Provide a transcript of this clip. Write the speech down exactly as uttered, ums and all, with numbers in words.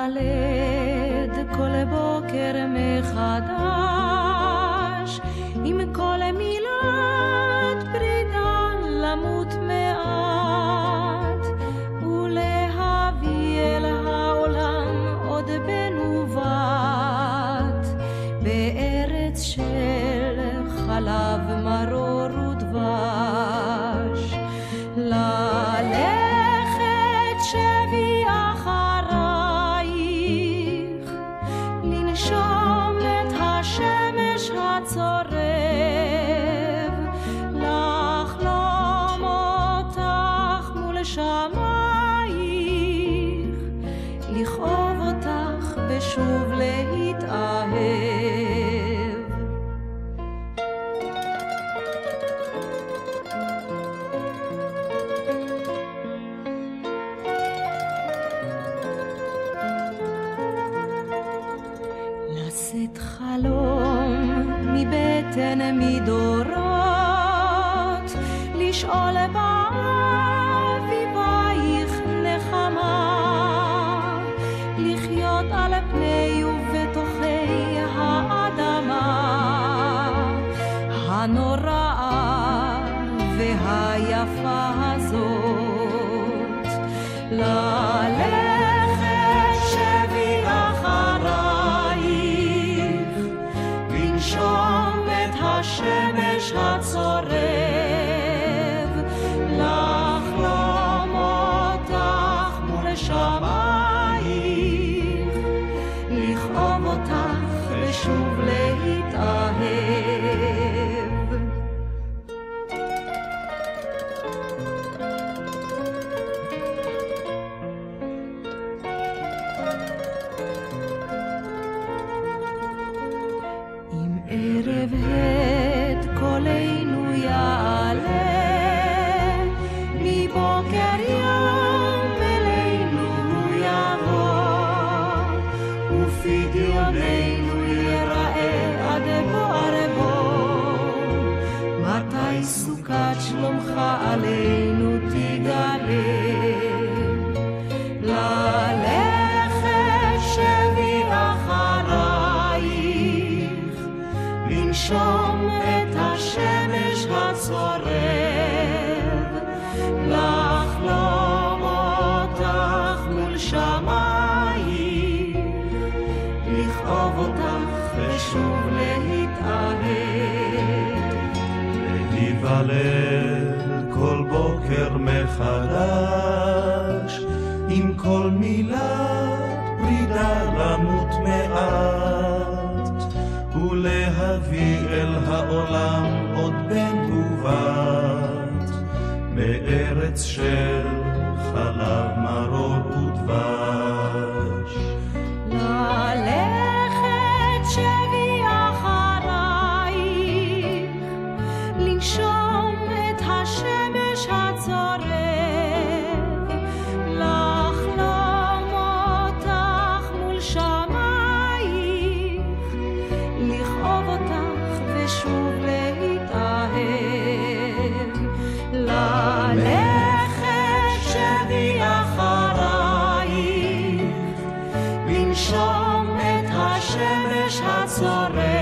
להיוולד כל בוקר מחדש, עם כל מילת פרידה למות מעט, ולהביא אל העולם עוד בן ובת, בארץ של חלב מרור ודבש. ללכת שבי אחרייך, לנשום את השמש הצורב, לחלום אותך מול שמייך, לכאוב אותך ושוב להתאהב. לשאת חלום מבטן מדורות, לשאול באביבייך נחמה, לחיות על פני ובתוכי האדמה הנוראה והיפה הזאת. ללכת שבי אחרייך, לנשום את השמש הצורב, לחלום אותך מול שמייך, לכאוב אותך ושוב להתאהב. ערב הד קולנו יעלה, מבוקר יום אלינו יבוא, ופדיוננו ייראה עד בוער בוא. מתי סוכת שלומך עלינו תגלה, ללכת שבי אחרייך, לנשום את השמש הצורב, לחלום אותך מול שמייך, לכאוב אותך ושוב להתאהב. להיוולד כל בוקר מחדש, עם כל מילת פרידה למות מעט, ולהביא אל העולם עוד בן ובת, בארץ של חלב מרור ודבש. ללכת שבי אחרייך, לנשום את השמש הצורב, לחלום אותך מול שמייך, לכאוב אותך ושוב להתאהב. ללכת שבי אחרייך, לנשום את השמש הצורב,